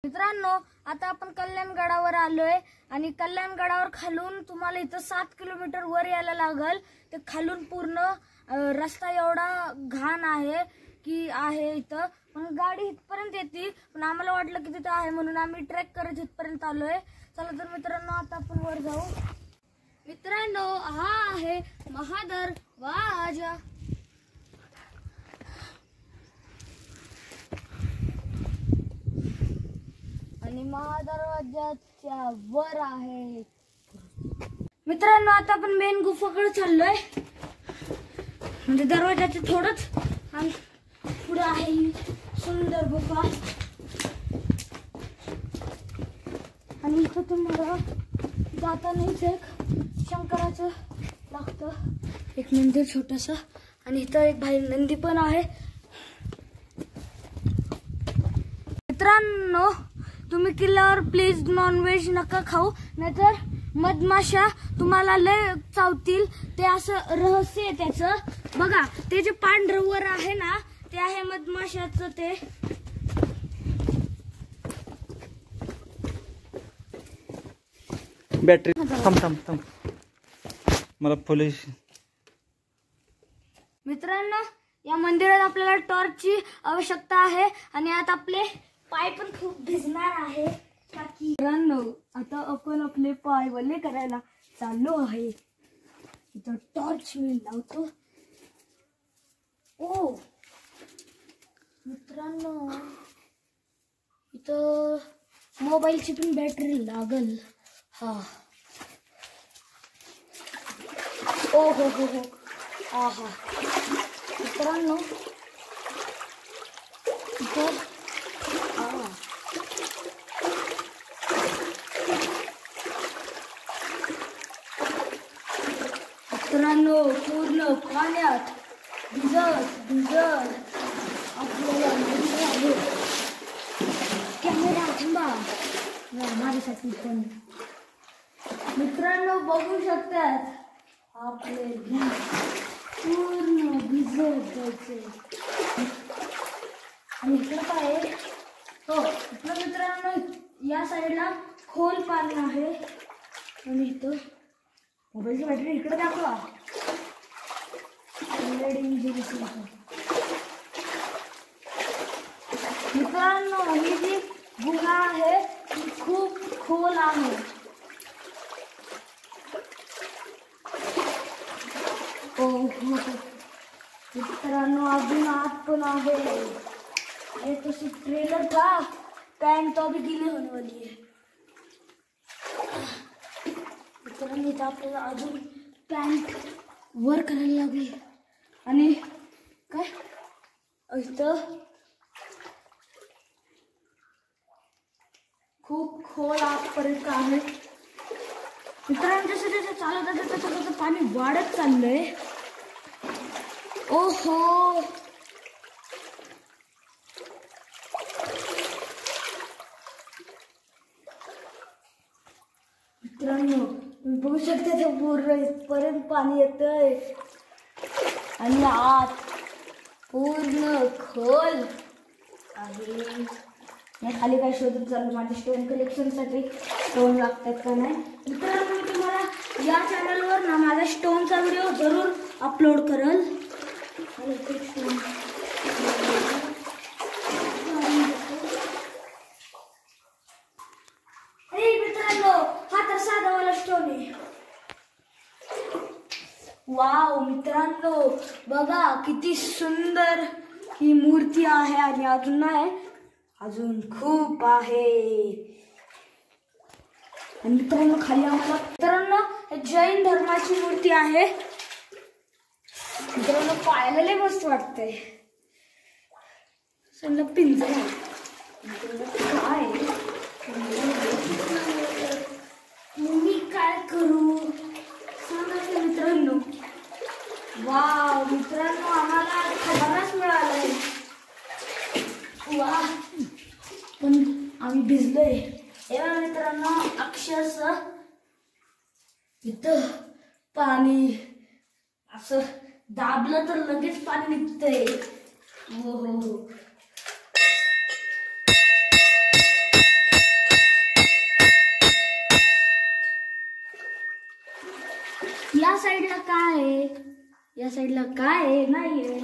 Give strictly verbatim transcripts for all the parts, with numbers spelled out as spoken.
मित्रांनो, आता आपण कल्याणगडावर आलोय आणि कल्याणगडावर खालून तुम्हाला इथं सात किलोमीटर वर यायला लागल। ते खालून पूर्ण रस्ता एवढा घाण आहे की आहे इथं, पण गाडी इथपर्यंत येते, पण आम्हाला वाटलं की तिथं आहे म्हणून आम्ही ट्रेक करत इथपर्यंत आलोय। चला तर मित्रांनो, आता आपण वर जाऊ। मित्रांनो, हा आहे महादरवाजा। आणि महादरवाजाच्या वर आहे। मित्रांनो, आता आपण मेन गुफाकडे चाललोय, म्हणजे दरवाजाच्या थोडंच पुढे आहे सुंदर गुफा। आणि इथं तुम्हाला जातानाच एक शंकराचं लागतं एक मंदिर छोटंसं, आणि इथं एक भाई नंदी पण आहे। मित्रांनो, तुम्ही किल्ल्यावर प्लीज नॉनव्हेज नका खाऊ, नाहीतर मधमाशा तुम्हाला लय चावतील। ते असं रहस्य आहे त्याचं, बघा ते जे पांढरं वर आहे ना, ते आहे मधमाशाचं। ते बॅटरी थांब थांब थांब मला पोलीस। मित्रांनो, या मंदिरात आपल्याला टॉर्चची आवश्यकता आहे, आणि आता आपले पाय पण खूप भिजणार आहे। मित्रांनो, आता आपण आपले पाय वल्ले करायला चाललो आहे। इथं टॉर्च मी लावतो। ओ मित्रांनो, इथं मोबाईलची पण बॅटरी लागल। हा, ओ हो हो हो, आहा मित्रांनो, इथं मित्रांनो, पूर्ण पाण्यात भिजत भिजत आपल्याला आहे। कॅमेरा थांबा माझ्यासाठी पण। मित्रांनो, बघू शकतात आपले पूर्ण भिजत जायचे। आणि इकडं काय आहे, हो इथं मित्रांनो या साईडला खोल पाणी आहे, आणि इथं मोबाईलची बॅटरी इकडे दाखवा। मित्रांनो, ही जी गुहा आहे ती खूप खोल आहे। ओ मित्रांनो, अजून आत पण आहे। ये तशी ट्रेलर का पॅन्ट तो भी गीली होने वाली है। मित्रांनो, इथं आपल्याला अजून पॅन्ट वर करायला लागेल, आणि काय इथं खूप खोल आतपर्यंत आहे। मित्रांनो, जसं जसं चालत आहे तसं तसं पाणी वाढत चाललंय। ओहो मित्रांनो, तुम्ही बघू शकता ते पूर्ण इथपर्यंत पाणी येतंय, आणि आत पूर्ण खोल आहे। या खाली काय शोधत चालू, माझ्या स्टोन कलेक्शन साठी स्टोन लागतात का नाही। मित्रांनो, मी तुम्हाला या चॅनलवर ना माझा स्टोनचा व्हिडिओ जरूर अपलोड करल। मित्रांनो, हा तर साधा वाला स्टोन आहे। वाव मित्रांनो, बघा किती सुंदर ही मूर्ती आहे, आणि अजून नाही, अजून खूप आहे। आणि मित्रांनो, खाली आम्हाला मित्रांनो जैन धर्माची मूर्ती आहे। मित्रांनो, पाहायला लय मस्त वाटतंय। समजा पिंजरा काय मी काय करू सांगा मित्रांनो। वाव मित्रांनो, आम्हाला खबरच मिळालंय। वा, पण आम्ही भिजलोय। एवढा मित्रांनो, अक्षरशः इथं पाणी असं दाबलं तर लगेच पाणी निघतंय। हो हो हो, काय आहे, या साईडला काय आहे नाहीये.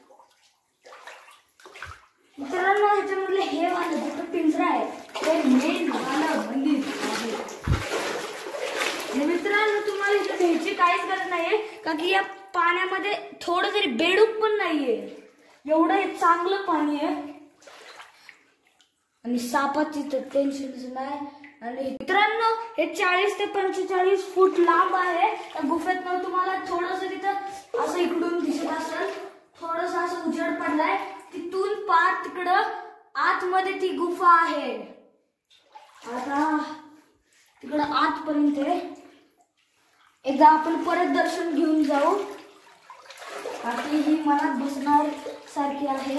मित्रांनो ह्याच्यामधले हे वाला जो पिंजरा आहे ते मेन वाला मंदिर आहे. मित्रांनो तुम्हाला इथे भ्यायची काहीच गरज नाहीये, का की या पाण्यामध्ये थोडं जरी बेडूक पण नाहीये, एवढं हे चांगलं पाणी आहे. आणि सापाची तर टेन्शनच नाही. आणि मित्रांनो हे चाळीस ते पंचेचाळीस फूट लांब आहे. त्या गुफेतनं तुम्हाला थोडस तिथं असं इकडून दिसत असेल, थोडस असं उजेड पडलाय, तिथून पार तिकडं आतमध्ये ती गुफा आहे. आता तिकडं आतपर्यंत आहे. एकदा आपण परत दर्शन घेऊन जाऊ, बाकी ही मनात बसणार सारखी आहे.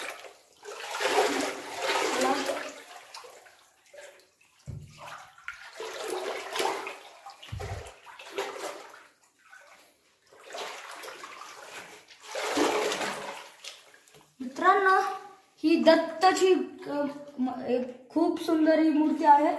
मित्रांनो ही दत्ताची एक खूप सुंदर ही मूर्ती आहे.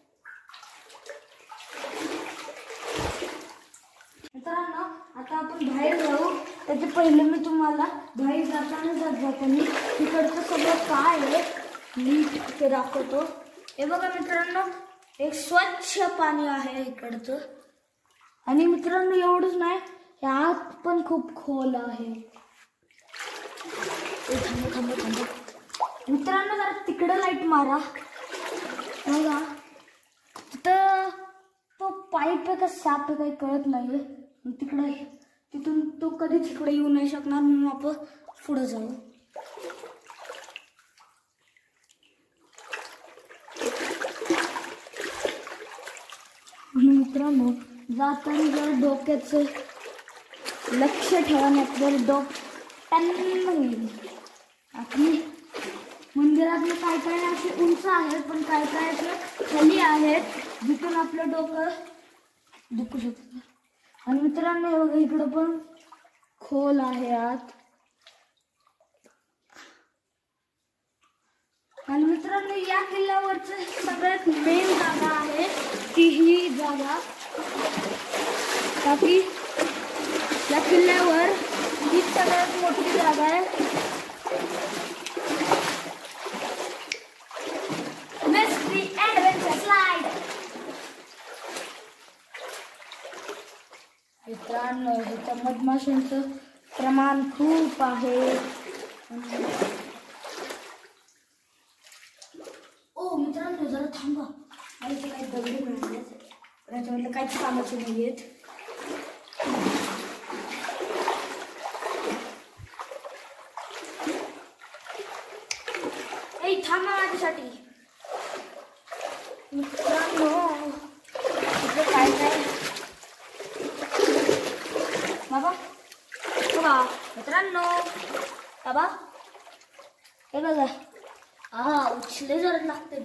मित्रांनो आता आपण बाहेर जाऊ, त्याचे पहिले मी तुम्हाला बाहेर जाताना जात जाताना तिकडचं सगळं काय आहे मी ते दाखवतो. हे बघा मित्रांनो, एक स्वच्छ पाणी आहे इकडचं. आणि मित्रांनो एवढंच नाही, हे आत पण खूप खोल आहे. थांब थांब थांब मित्रांनो, जरा तिकडं लाईट मारा बघा. तिथं तो पाईप आहे का साप आहे काही कळत नाहीये. तिकडे तिथून तो कधीच इकडे येऊ नाही शकणार, म्हणून आपण पुढे जाऊ. मित्रांनो जाताना जर डोक्याचं लक्ष ठेवा, जर डोक टन होईल. आपली मंदिरातलं काय काय असे उंच आहेत, पण काय काय असे खाली आहेत जिथून आपलं डोकं दुखू शकतं. आणि मित्रांनो हे बघा इकडं पण खोल आहे आत. आणि मित्रांनो या किल्ल्यावरचं सगळ्यात मेन जागा आहे ती ही जागा, बाकी या किल्ल्यावर ही सगळ्यात मोठी जागा आहे. Mystery adventure slide. मित्रांनो ह्याच्या मधमाशांचं प्रमाण खूप आहे. ओ मित्रांनो जरा थांबा, मला इथे काही दगडी मिळाले, त्याच्यामधले काहीच कामाचे नाही आहेत. ए थांबा माझ्यासाठी. मित्रांनो इथे काय काय बाबा बघा मित्रांनो, बाबा हे बघा, हा उचले जरा लागते.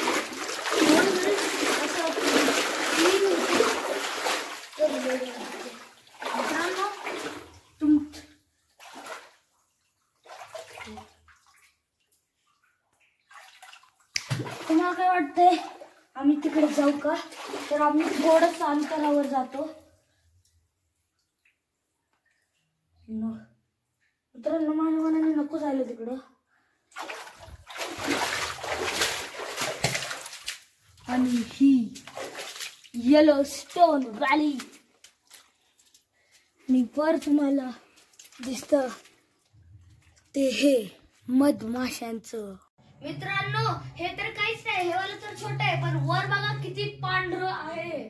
मित्रांनो तुम तुम्हाला काय वाटतंय आम्ही तिकडे जाऊ का? तर आम्ही थोडंसं अंतरावर जातो. मित्रांनो माझ्या मनाने नको जायला तिकडं. आणि ही येलो स्टोन व्हॅली आणि वर तुम्हाला दिसतं ते हे मधमाशांचं. मित्रांनो हे तर काहीच नाही, हे वाला तर छोटं आहे, पण वर बघा किती पांढरं आहे.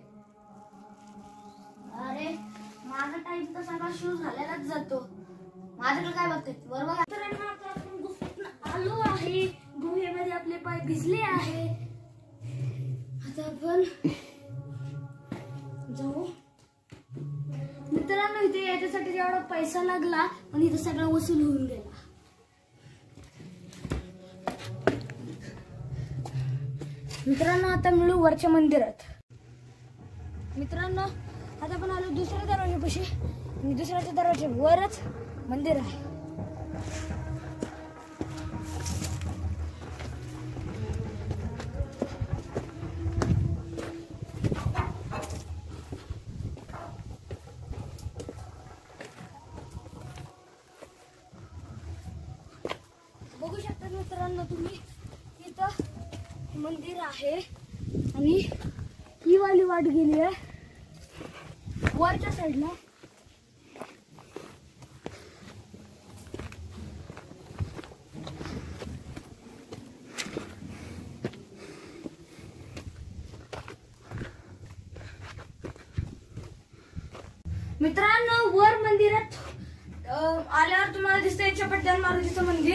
अरे माझा टाइम तर सगळा शू झालेलाच जातो. माझ्याकडे काय बघते वर बघा. मित्रांनो आता आपण गुफेतून आलो आहे, गुहेमध्ये आपले पाय भिजले आहे. आता आपण जाऊ. मित्रांनो इथे याच्यासाठी जेवढा पैसा लागला पण इथे सगळं वसूल होऊन गेला. मित्रांनो आता मिळू वरच्या मंदिरात. मित्रांनो आता आपण आलो दुसऱ्या दरवाजापाशी आणि दुसऱ्याच्या दरवाजा वरच मंदिर आहे. मंदिर आहे आणि ही वाली वाट गेली आहे वरच्या साईडला. मित्रांनो, वर मंदिरात आल्यावर तुम्हाला दिसतंय चपटदान मारुतीचं मंदिर.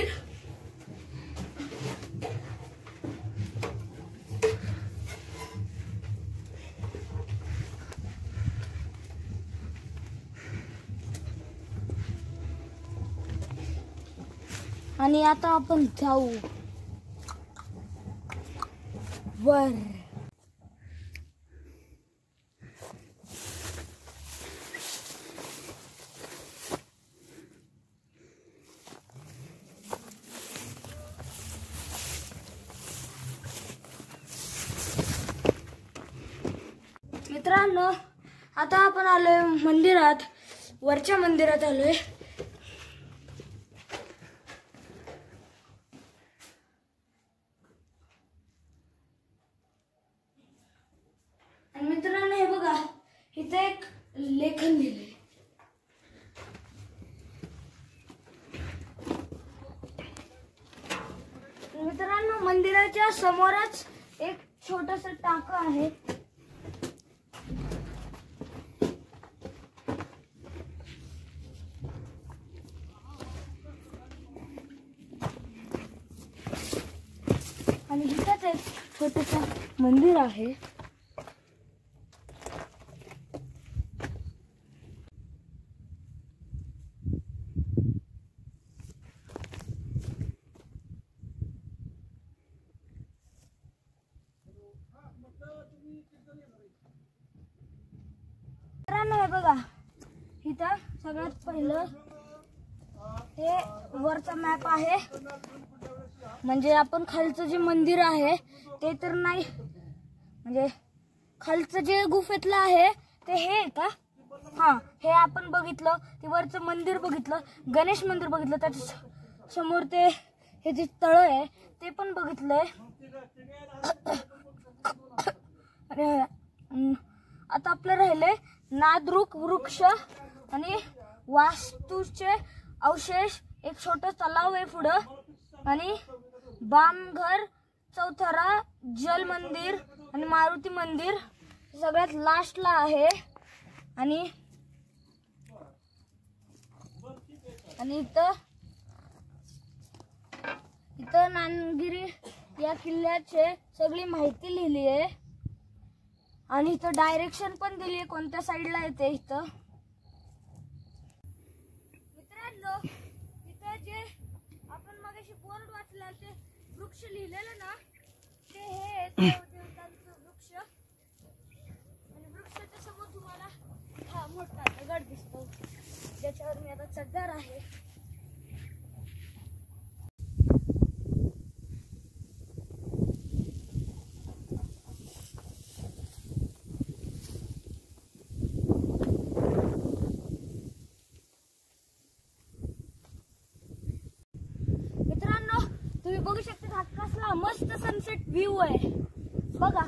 आणि आता आपण जाऊ वर. मित्रांनो, आता आपण आलोय मंदिरात, वरच्या मंदिरात आलोय. आणि मित्रांनो, हे बघा, इथे एक लेखन लिहिलंय. मित्रांनो, मंदिराच्या समोरच एक छोटस टाकं आहे. आणि इथंच एक छोटस मंदिर आहे. मित्रांनो, हे बघा, इथं सगळ्यात पहिलं हे वरचा मॅप आहे. म्हणजे आपण खालचं जे मंदिर आहे ते तर नाही, म्हणजे खालचं जे गुफेतलं आहे ते हे का? हा, हे आपण बघितलं. ते वरचं मंदिर बघितलं, गणेश मंदिर बघितलं, त्याच्या समोर ते हे जे तळ आहे ते पण बघितलंय. आता आपलं राहिले नादरुक वृक्ष आणि वास्तूचे अवशेष. एक छोटं तलाव आहे पुढं आणि बामघर, चौथरा, जल मंदिर आणि मारुती मंदिर सगळ्यात लास्टला आहे. आणि आणि इथं इथं नानगिरी या किल्ल्याचे सगळी माहिती लिहिली आहे. आणि इथं डायरेक्शन पण दिली आहे कोणत्या साईडला येते. इथं मित्रांनो, इथं जे आपण मगाशी बोर्ड वाचला ते वृक्ष लिहिलेलं ना, ते हे देवतांचं वृक्ष. आणि वृक्षाच्या समोर तुम्हाला हा मोठा दगड दिसतो, ज्याच्यावर मी आता चढणार आहे. तुम्ही बघू शकता हा कसला मस्त सनसेट व्ह्यू आहे बघा.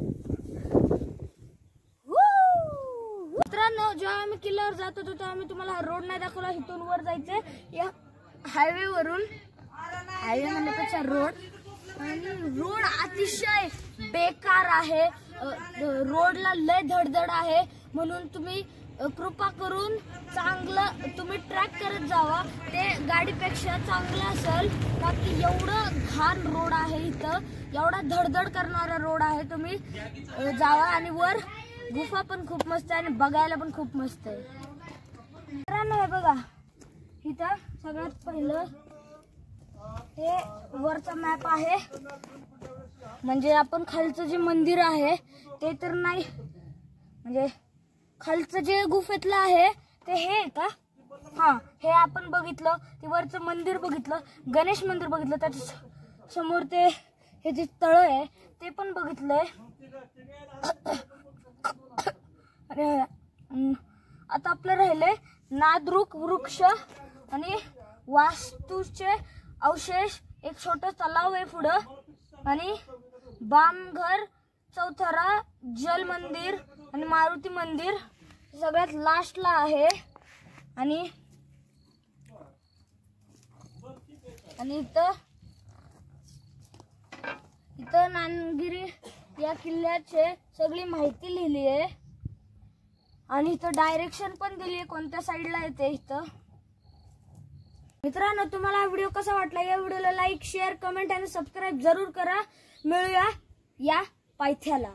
मित्रांनो, जेव्हा आम्ही किल्ल्यावर जात होतो तेव्हा आम्ही तुम्हाला रोड नाही दाखवला. इथून वर जायचंय या हायवे वरून. हायवे म्हणण्यापेक्षा रोड, आणि रोड अतिशय बेकार आहे. रोडला लय धडधड आहे. म्हणून तुम्ही कृपा करून चांगलं तुम्ही ट्रॅक करत जावा. ते गाडीपेक्षा चांगलं असेल, बाकी एवढं घाण रोड आहे इथं, एवढा धडधड करणारा रोड आहे. तुम्ही जावा. आणि वर गुफा पण खूप मस्त आहे आणि बघायला पण खूप मस्त आहे. मित्रांनो, हे बघा, इथं सगळ्यात पहिलं हे वरचा मॅप आहे. म्हणजे आपण खालचं जे मंदिर आहे ते तर नाही, म्हणजे खालचं जे गुफेतलं आहे ते हे का? हा, हे आपण बघितलं. ते वरचं मंदिर बघितलं, गणेश मंदिर बघितलं, त्याच्या समोर ते हे जे तळ आहे ते पण बघितलंय. आता आपलं राहिलंय नादरुक वृक्ष आणि वास्तूचे अवशेष. एक छोटं तलाव आहे पुढं आणि बामघर, चौथरा, जल मंदिर आणि मारुती मंदिर सगळ्यात लास्टला आहे. आणि आणि इथं इथं नानगिरी या किल्ल्याचे सगळी माहिती लिहिली आहे आणि इथं डायरेक्शन पण दिली आहे कोणत्या साईडला येते इथं. मित्रांनो, तुम्हाला हा व्हिडिओ कसा वाटला? या व्हिडिओला लाईक, शेअर, कमेंट आणि सबस्क्राईब जरूर करा. मिळूया या पायथ्याला.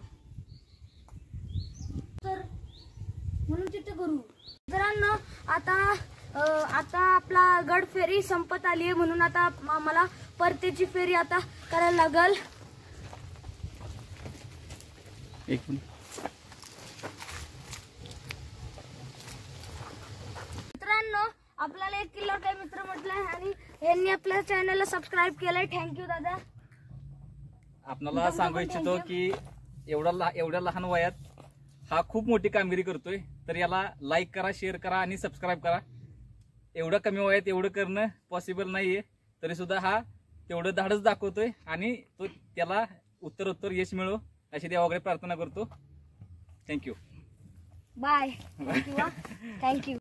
तर म्हणून तिथे करू. मित्रांनो, आता आता आपला गड फेरी संपत आली आहे, म्हणून आता आम्हाला परतीची फेरी आता करायला लागल. एक मिनिट. मित्रांनो, आपल्याला एक किल्ला काय मित्र म्हटलंय आणि यांनी आपल्या चॅनलला सबस्क्राईब केलंय. थँक्यू दादा. आपल्याला सांगू इच्छितो की एवढा एवढ्या लहान वयात हा खूप मोठी कामगिरी करतोय, तर याला लाईक करा, शेअर करा आणि सबस्क्राईब करा. एवढं कमी वयात एवढं करणं पॉसिबल नाहीये, तरी सुद्धा हा तेवढं धाडस दाखवतोय आणि तो त्याला उत्तरोत्तर यश मिळो अशी देवाकडे प्रार्थना करतो. थँक्यू. बाय. थँक्यू. थँक्यू.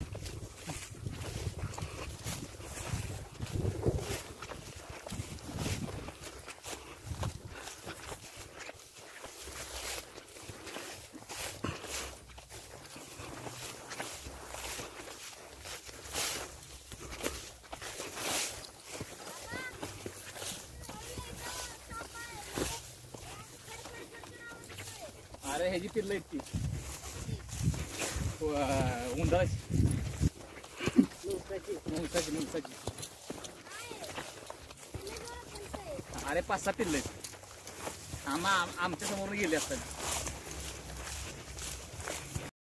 अरे ह्याची पिल्लं आहेत ती उंदराची मुंगसाची मुंगसाची अरे पाच सहा पिल्लं आहेत. आम्हा आमच्या समोर गेले असतात.